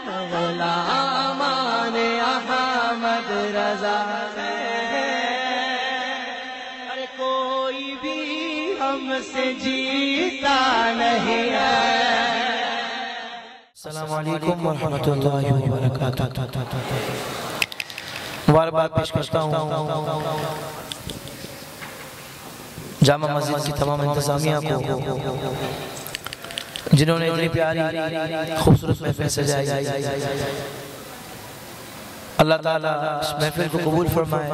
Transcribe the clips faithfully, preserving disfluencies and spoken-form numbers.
غلامان احمد رضا ہے، ارے کوئی بھی ہم سے جیتا نہیں ہے۔ السلام علیکم ورحمۃ اللہ وبرکاتہ۔ مبارکباد پیش کرتا ہوں جامع مسجد کی تمام انتظامیہ کو، جنہوں نے اتنی پیاری خوبصورت محفل سجائی۔ اللہ تعالیٰ اس محفل کو قبول فرمائے،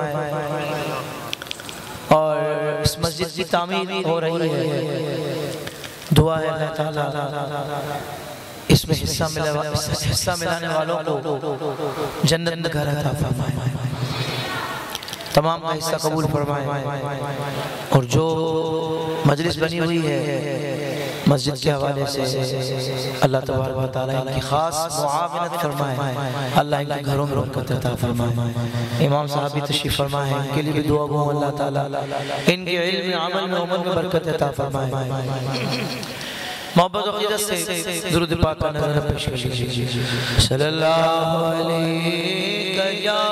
اور اس مسجد کی تعمیر ہو رہی ہے، دعا ہے اللہ تعالیٰ اس میں حصہ حصہ ملانے والوں کو جنت میں گھر عطا فرمائے، تمام کا حصہ قبول فرمائے، اور جو مجلس بنی ہوئی ہے مسجد کے حوالے سے اللہ تبارک و تعالیٰ ان کی خاص معاونت فرمائے، اللہ ان کے گھروں میں برکت عطا فرمائے۔ امام صاحب بھی تشریف فرمائے، ان کے لیے بھی دعا گو اللہ تعالیٰ ان کے علم عمل میں عمل میں برکت عطا فرمائے۔ محبت و عقیدت سے درود پاک کا نظر پیش کیجئے۔ صلی اللہ علیہ یا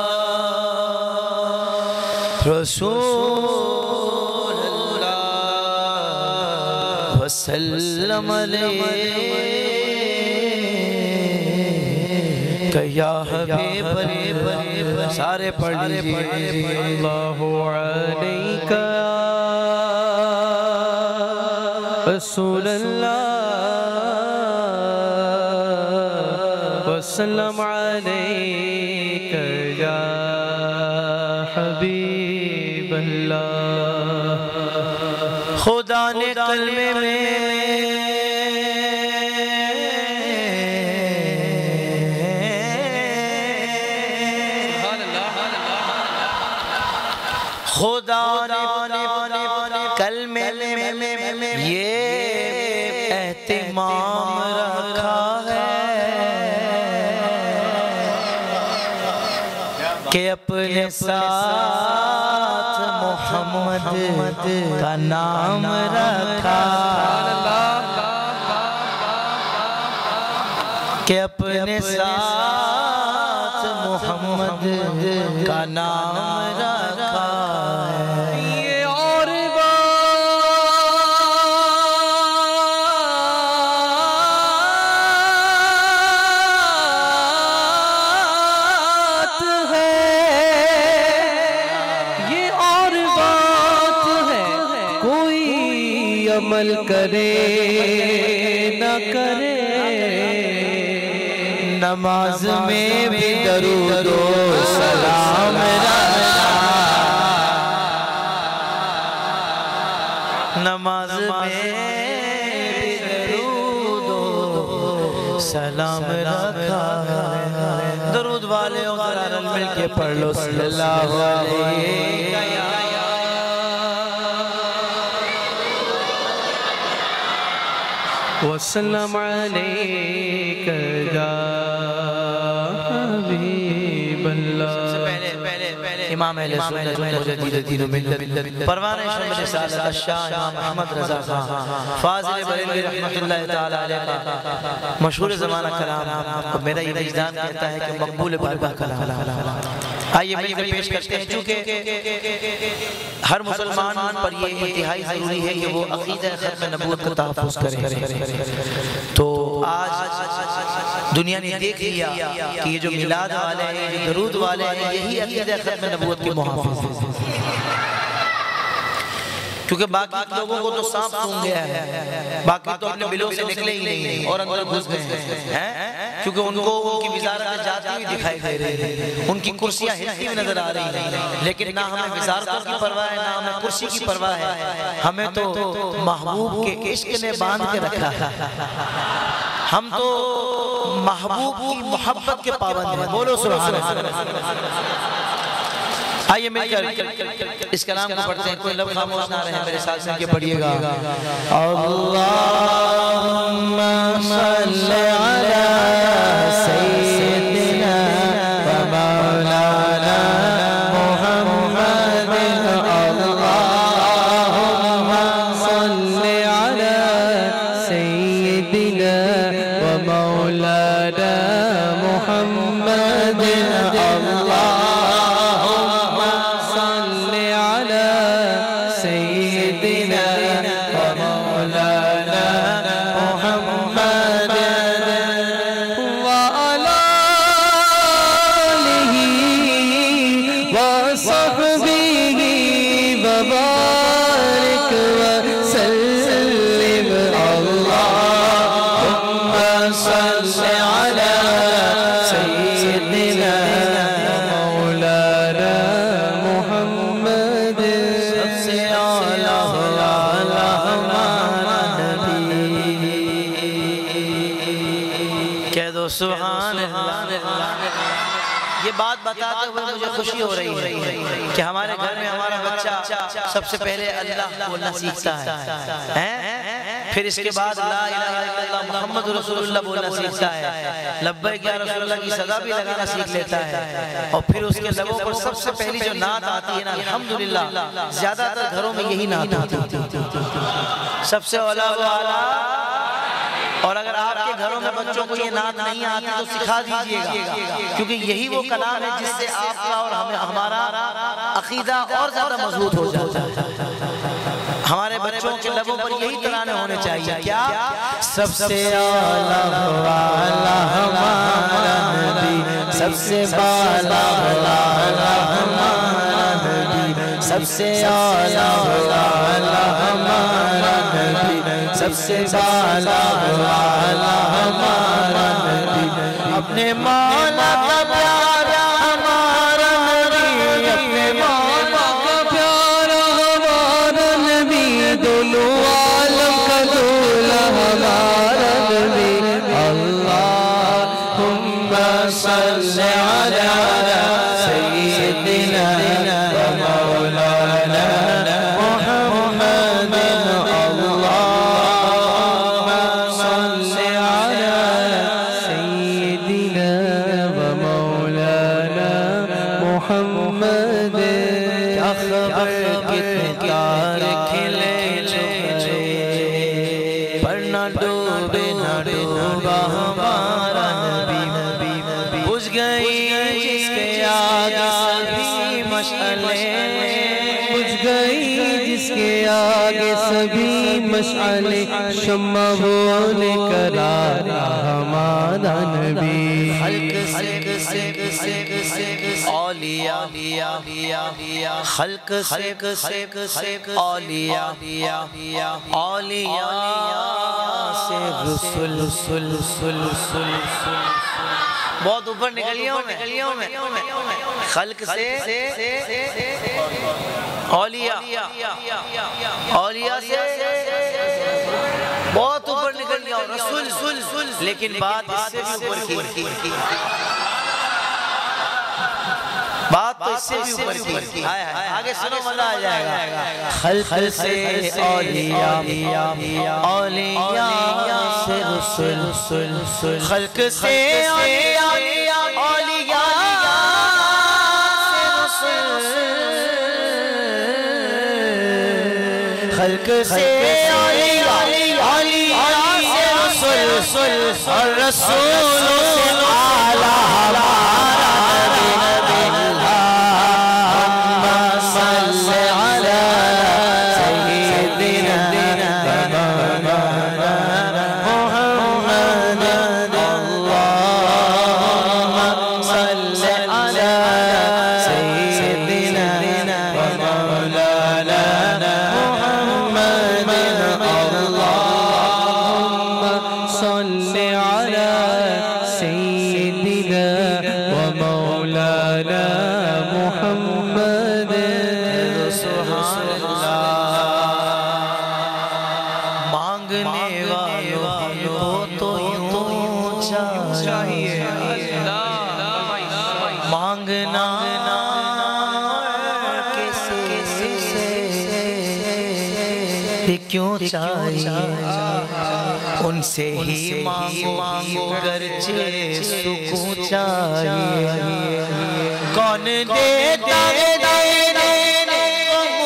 رسول اللہ وسلم علیہ یا حبیب اللہ، سارے پڑھ لیجئے۔ اللہ علیہ رسول اللہ وسلم علیک یا حبیب اللہ۔ خدا نے کلمے میں خدا نے کلمے میں یہ اہتمام رکھا ہے کہ اپنے ساتھ محمد کا نام رکھا، کہ اپنے ساتھ محمد کا نام رکھا ہے۔ یہ اور بات ہے، یہ اور بات ہے، کوئی عمل کرے نہ کرے، نماز میں بھی درود و سلام رکھا، نماز میں بھی درود و سلام رکھا۔ درود والے ذرا مل کے پڑھ لو صلی اللہ علیہ وسلم علیک یا حبیب اللہ۔ امام اہل سنت مجدد دین و ملت پروان شمس سعادت الشاہ امام احمد رضا خان فاضل بریلوی رحمت اللہ تعالی علیہ کا مشہور زمانہ کلام، میرا یہ وجدان کہتا ہے کہ مقبول بارگاہ کلام۔ آئیے مل کر پیش کرتے ہیں، چونکہ ہر مسلمان پر یہ انتہائی ضروری ہے کہ وہ عقیدہ ختم نبوت کا تحفظ کرے۔ تو آج دنیا نے دیکھ لیا کہ یہ جو میلاد والے ہیں، جو درود والے ہیں، یہی عقیدہ ختم نبوت کے محافظ ہیں، کیونکہ باقی لوگوں کو تو سانپ سونگ گیا ہے، باقی تو اپنے بلوں سے نکلے ہی نہیں اور اندر گھس گئے ہیں، کیونکہ ان کو ان کی وزارت جاتی ہوئی دکھائی دے رہی ہے، ان کی کرسیاں ہلتی ہوئی نظر آ رہی ہیں، لیکن نہ ہمیں وزارتوں کی پرواہ ہے، نہ ہمیں کرسی کی پرواہ ہے، ہمیں تو محبوب کے عشق نے باندھ کے رکھا ہے، ہم تو محبوب کی محبت کے پابند ہیں۔ بولو سبحان اللہ۔ آئیے مل کر اس کلام کو پڑھتے ہیں، کوئی لب خاموش نہ رہے، میرے ساتھ سن کے پڑھئے گا۔ اللہم صلی علی سیدنا و مولانا محمد، اللہم صلی علی سیدنا و مولانا محمد اللهم صل على سيدنا ومولانا محمد وعلى آله وصحبه وبارك وسلم اللهم صل على سيدنا مولانا محمد کہہ دو سبحان اللہ۔ یہ بات بتاتے ہوئے مجھے خوشی ہو رہی ہے کہ ہمارے گھر میں ہمارا بچہ سب سے پہلے اللہ بولنا سیکھتا ہے، پھر اس کے بعد لا الہ الا اللہ محمد رسول اللہ بولنا سیکھتا ہے، لبیک یا رسول اللہ کی صدا بھی لگانا سیکھ لیتا ہے، اور پھر اس کے لبوں پر سب سے پہلی جو نعت آتی ہے نا الحمدللہ، زیادہ تر گھروں میں یہی نعت ہوتی ہے، سب سے اولا و اعلیٰ۔ اور اگر آپ کے گھروں میں بچوں کو یہ نعت نہیں آتی تو سکھا دیجئے گا، کیونکہ یہی وہ کلام ہے جس سے آپ کا اور ہمارا عقیدہ اور زیادہ مضبوط ہو جاتا ہے۔ ہمارے بچوں کے لبوں پر یہی ترانے ہونے چاہیے، کیا؟ سب سے اعلیٰ والا ہمارا نبی، سب سے بالا والا ہمارا نبی، سب سے اعلیٰ والا ہمارا نبی، سب سے بالا والا ہمارا نبی، اپنے مولا کا پیارا ہمارا نبی، اپنے مولا کا پیارا ہمارا نبی، دونوں عالم کا دولا ہمارا نبی، اللہم صل علی سیدنا و مولانا محمد، اللہم صل علی سیدنا و مولانا محمد۔ کیا خبر کتنے تارے کھلے چھپے، پر نہ ڈوبے نہ ڈوبا ہمارا نبی، بجھ گئی جس کے آگے سبھی مشعلیں، بجھ گئی جس کے آگے سبھی مشعلیں، شمع وہ لے کر آیا ہمارا نبی۔ خلق سے اولیاء، خلق سے اولیاء، اولیاء سے رسل، بہت اوپر نکلیوں میں، خلق سے اولیاء، اولیاء سے بہت اوپر نکل گیا رسول، لیکن بات اس سے بھی اوپر کی، بات تو اس سے بھی اوپر کی، آگے سنو مزہ آ جائے گا۔ خلق سے اولیاء، اولیاء سے رسل، خلق سے اولیاء، اولیاء سے رسل، خلق سے اولیاء، اولیاء سے رسل، اور رسول سے اعلیٰ ہمارا نبی، اللہم صل علی سیدنا مولانا محمد، اللہم صل علی سیدنا مولانا محمد، اللہم صل علی سیدنا ومولانا محمد۔ سبحان اللہ۔ مانگنے والوں کو تو یوں چاہیے، مانگنا کسی سے کیوں چاہیے، ان سے ہی مانگو گرچہ سکون چاہیے، کون دیتا ہے دینے کو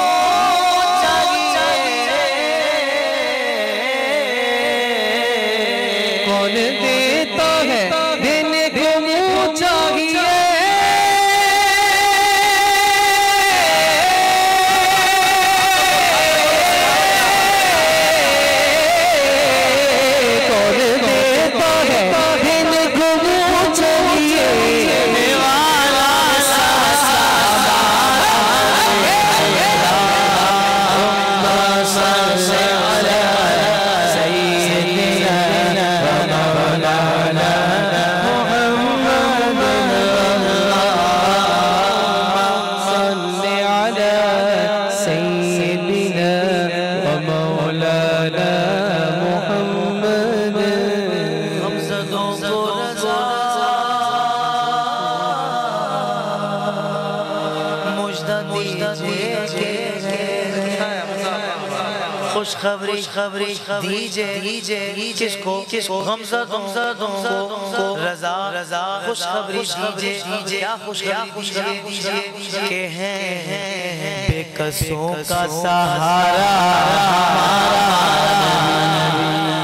چاہیے، کون دیتا ہے خوشخبری خبری دیجئے کس کو غمزدوں کو رضا رضا خوشخبری دیجئے کیا خوشخبری دیجئے کہ ہیں بے کسوں کا سہارا ہمارا نبی